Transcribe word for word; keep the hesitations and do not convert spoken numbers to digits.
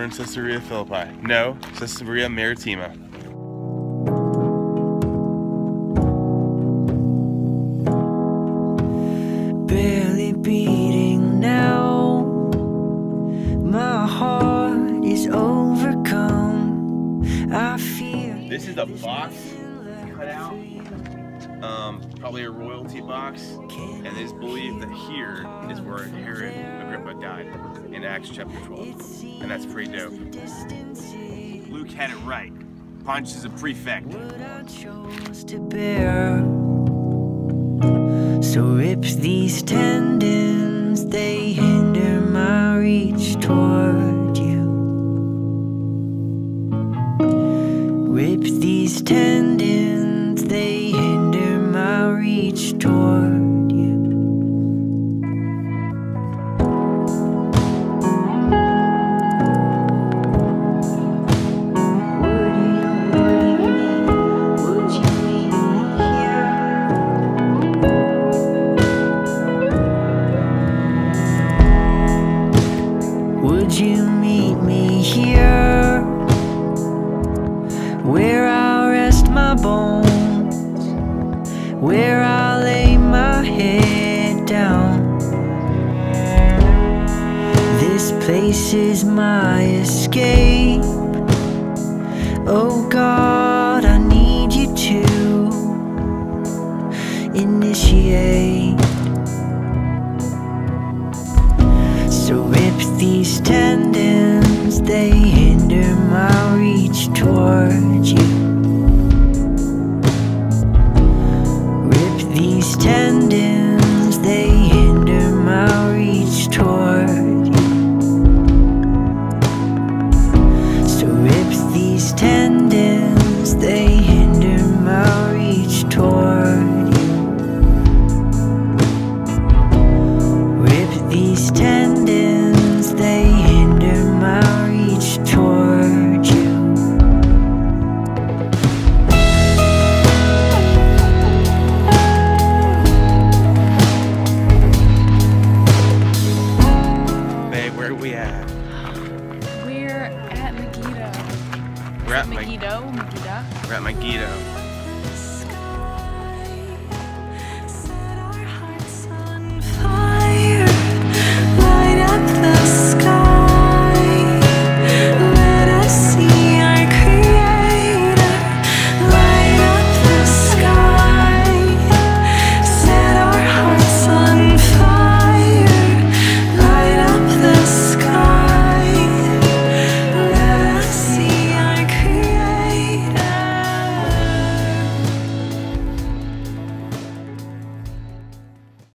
in Caesarea Philippi. No, Caesarea Maritima. Barely beating now, my heart is overcome. I fear. This is a box cut out, um, probably a royalty box, and it is believed that here is where Herod Agrippa died in Acts chapter twelve, and that's pretty dope. Luke had it right. Pontius is a prefect. What I chose to bear. So rip these tendons, they hinder my reach toward you. Rip these tendons, they hinder my reach toward you. Would you, would you, would you meet me here? Would you meet me here, where I'll rest my bones, where I'll lay my head down? This place is my escape. Oh God, I need you to initiate. So rip these tendons, they hinder my reach toward you. Rip these tendons.